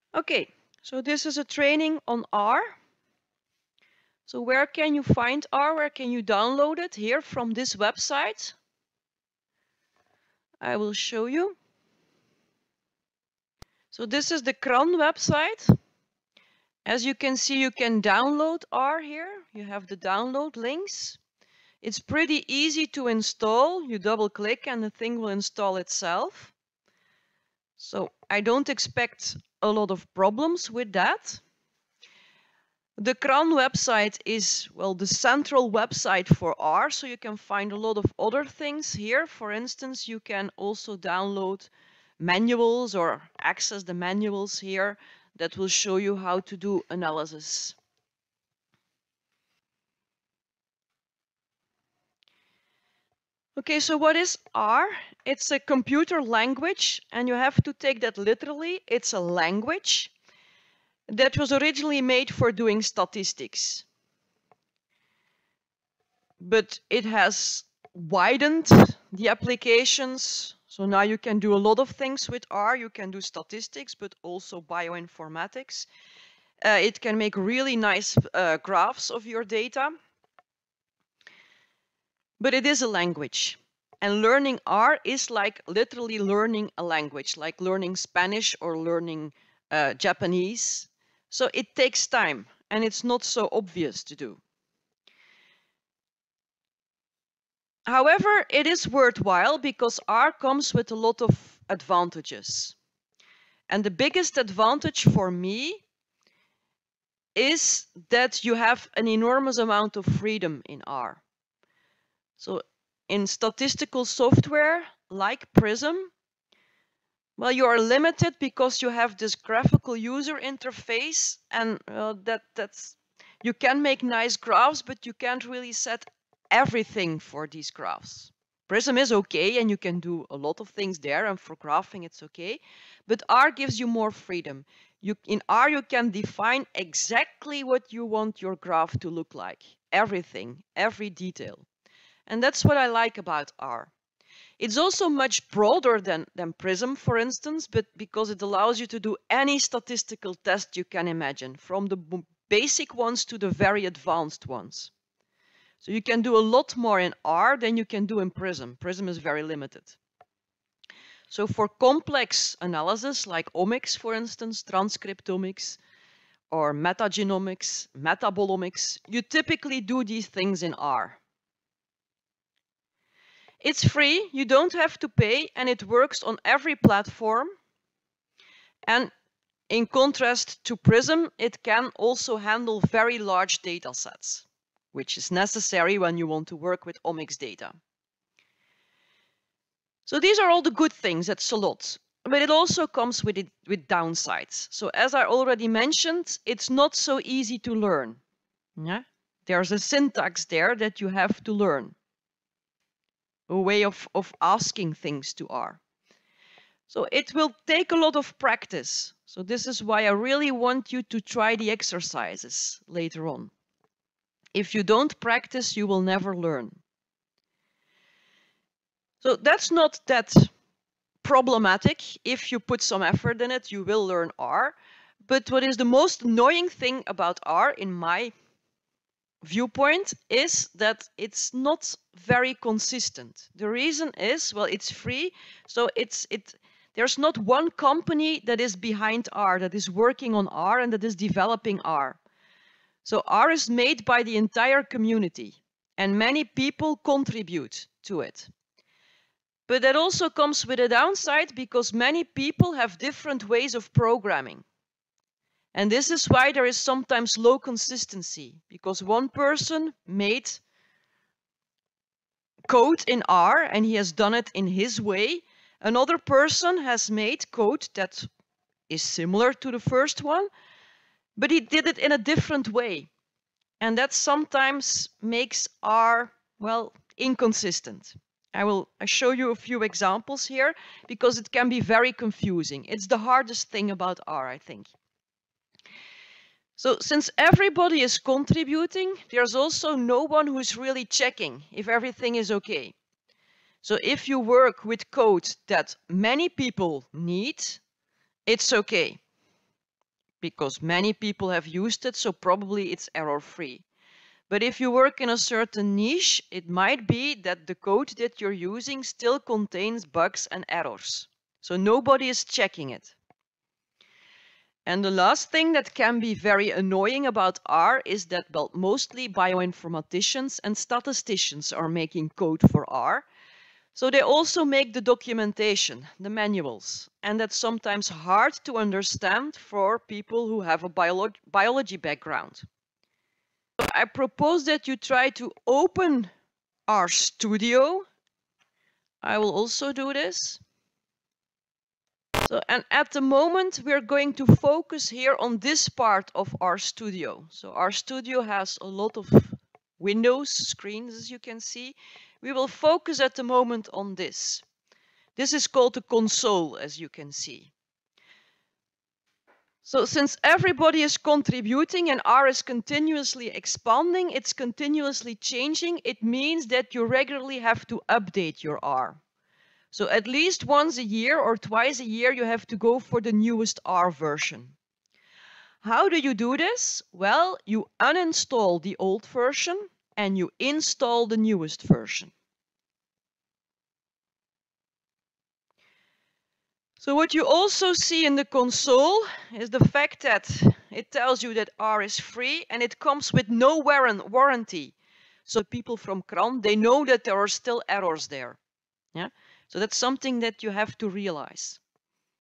Okay, so this is a training on R. So where can you find R? Where can you download it? Here from this website. I will show you. So this is the CRAN website. As you can see, you can download R here. You have the download links. It's pretty easy to install. You double click and the thing will install itself. So I don't expect a lot of problems with that. The CRAN website is, well, the central website for R, so you can find a lot of other things here. For instance, you can also download manuals or access the manuals here that will show you how to do analysis. Okay, so what is R? It's a computer language, and you have to take that literally. It's a language that was originally made for doing statistics. But it has widened the applications. So now you can do a lot of things with R. You can do statistics, but also bioinformatics. It can make really nice graphs of your data. But it is a language. And learning R is like literally learning a language, like learning Spanish or learning Japanese. So it takes time, and it's not so obvious to do. However, it is worthwhile because R comes with a lot of advantages. And the biggest advantage for me is that you have an enormous amount of freedom in R. So in statistical software like Prism, well, you are limited because you have this graphical user interface, and you can make nice graphs, but you can't really set everything for these graphs. Prism is okay, and you can do a lot of things there, and for graphing it's okay, but R gives you more freedom. In R you can define exactly what you want your graph to look like, everything, every detail. And that's what I like about R. It's also much broader than Prism, for instance, but because it allows you to do any statistical test you can imagine, from the basic ones to the very advanced ones. So you can do a lot more in R than you can do in Prism. Prism is very limited. So for complex analysis, like omics, for instance, transcriptomics, or metagenomics, metabolomics, you typically do these things in R. It's free, you don't have to pay, and it works on every platform. And in contrast to Prism, it can also handle very large data sets, which is necessary when you want to work with omics data. So these are all the good things, that's a lot. But it also comes with downsides. So as I already mentioned, it's not so easy to learn. Yeah? There's a syntax there that you have to learn. A way of asking things to R. So it will take a lot of practice. So this is why I really want you to try the exercises later on. If you don't practice, you will never learn. So that's not that problematic. If you put some effort in it, you will learn R. But what is the most annoying thing about R, in my viewpoint, is that it's not very consistent. The reason is, well, it's free, so there's not one company that is behind R, that is working on R and that is developing R. So R is made by the entire community, and many people contribute to it. But that also comes with a downside because many people have different ways of programming. And this is why there is sometimes low consistency, because one person made code in R and he has done it in his way. Another person has made code that is similar to the first one, but he did it in a different way. And that sometimes makes R, well, inconsistent. I'll show you a few examples here because it can be very confusing. It's the hardest thing about R, I think. So since everybody is contributing, there's also no one who's really checking if everything is okay. So if you work with code that many people need, it's okay. because many people have used it, so probably it's error-free. But if you work in a certain niche, it might be that the code that you're using still contains bugs and errors. So nobody is checking it. And the last thing that can be very annoying about R is that, well, mostly bioinformaticians and statisticians are making code for R. So they also make the documentation, the manuals, and that's sometimes hard to understand for people who have a biology background. So I propose that you try to open RStudio. I will also do this. So, and at the moment, we're going to focus here on this part of RStudio. So RStudio has a lot of windows, screens, as you can see. We will focus at the moment on this. This is called the console, as you can see. So since everybody is contributing and R is continuously expanding, it's continuously changing, it means that you regularly have to update your R. So at least once a year or twice a year, you have to go for the newest R version. How do you do this? Well, you uninstall the old version and you install the newest version. So what you also see in the console is the fact that it tells you that R is free and it comes with no warranty. So people from CRAN, they know that there are still errors there. Yeah? So that's something that you have to realize.